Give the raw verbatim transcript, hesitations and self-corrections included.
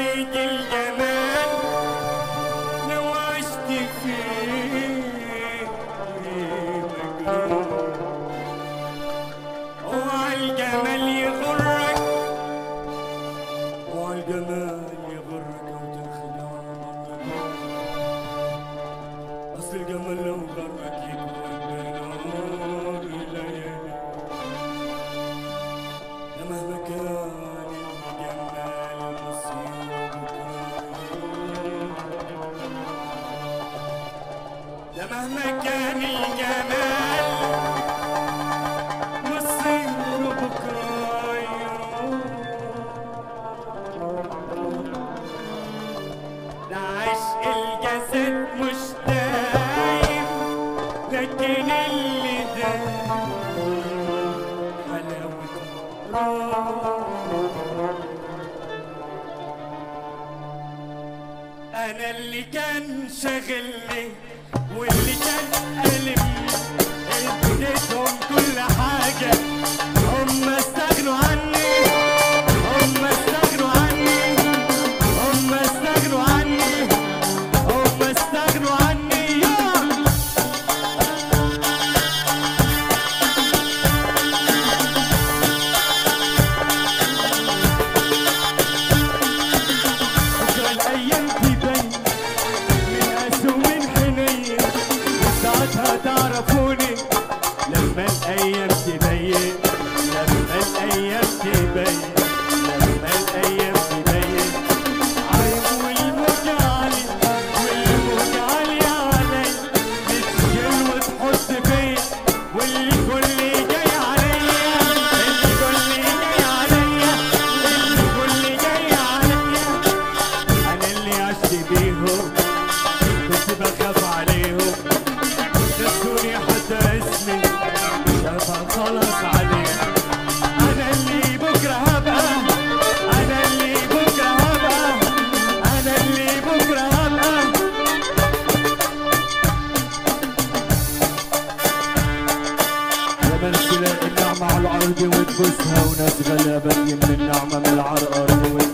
طريق الجمال لو عشت فيه مجنون. اوعى الجمال يغرك، اوعى الجمال يغرك وتنخدع مرة. اصل الجمال لو غرك يكون بنور الليالي. ده مهما كان الجمال مصيره بكره، ده مهما كان الجمال مصيره بكره يروح. ده عشق الجسد مش دايم، لكن اللي دايم حلاوته أنا اللي كان شاغلني واللي كان قلبني اديتهم كل حاجة. هم استغنوا عني، هم استغنوا عني، هم استغنوا عني، هم استغنوا عني. بكرة الأيام تبين من قسو ومن حنين، وساعتها تعرفوني لما الأيام تبين، لما الأيام تبين، لما الأيام تبين. عيب والموج عالي، والموج عالي علي، بتشيل وتحط فيا، والكل جاي عليا، الكل جاي عليا، الكل جاي عليا. أنا اللي عشت بيهم كنت بخاف عليهم، نسوني حتى اسمي شافها خلاص عليها. أنا اللي بكرة هبقى، أنا اللي بكرة هبقى، أنا اللي بكرة هبقى. زمان تلاقي النعمة على الأرض وتبوسها، وناس غلابة من النعمة من العرقر.